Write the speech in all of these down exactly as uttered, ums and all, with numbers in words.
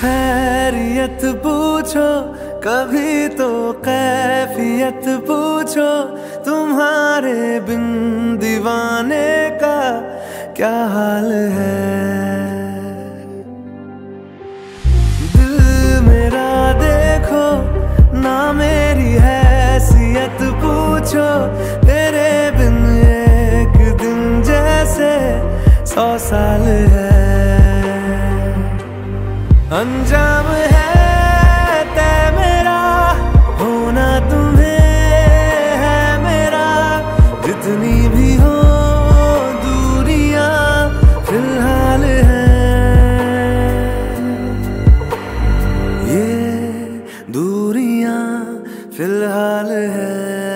खैरियत पूछो कभी तो कैफियत पूछो, तुम्हारे बिन दीवाने का क्या हाल है। दिल मेरा देखो ना मेरी हैसियत पूछो, तेरे बिन एक दिन जैसे सौ साल है। अंजाम है तय मेरा, होना तुम्हें है मेरा, जितनी भी हो दूरियां फिलहाल हैं। ये दूरियां फिलहाल हैं।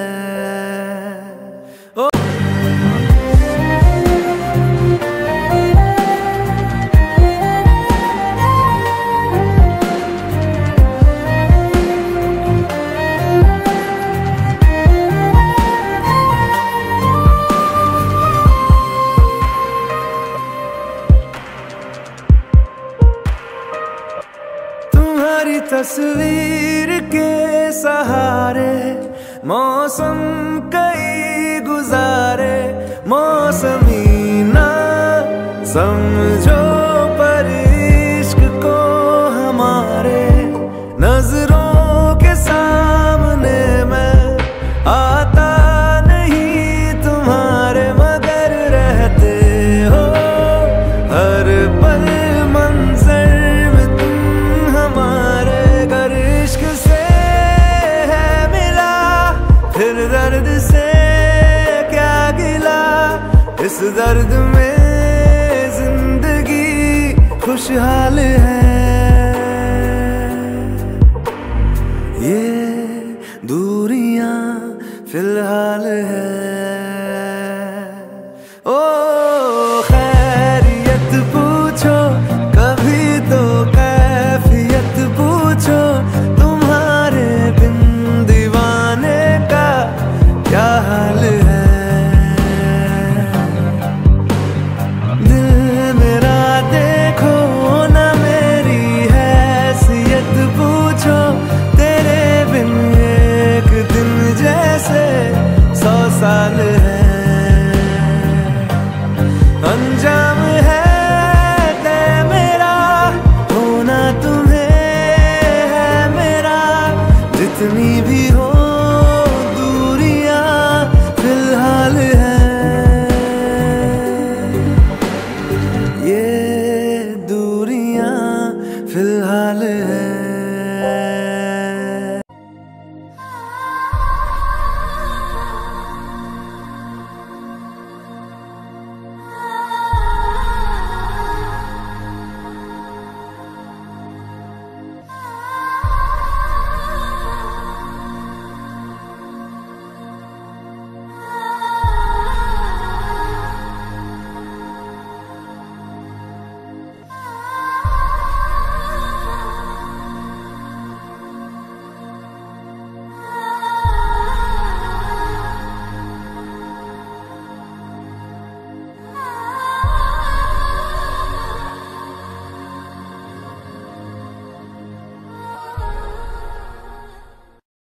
तुम्हारी तस्वीर के सहारे मौसम कई गुजारे, मौसमी ना समझो पर इश्क को हमारे, नजरों के सामने मैं आता नहीं तुम्हारे, मगर रहते हो हर पल मंजर में तुम हमारे। गर इश्क से है मिला फिर दर्द से क्या गिला, इस दर्द में जिंदगी खुशहाल है। ये दूरियां फिलहाल है। ओ खैरियत पूछो कभी तो कैफियत पूछो, तुम्हारे बिन दीवाने का क्या हाल है। दिल मेरा देखो ना मेरी हैसियत पूछो, तेरे बिन एक दिन जैसे सौ साल है। अंजाम है तय मेरा, होना तुम्हें है मेरा, जितनी भी हो दूरियां फिलहाल हैं। ये दूरियां फिलहाल हैं।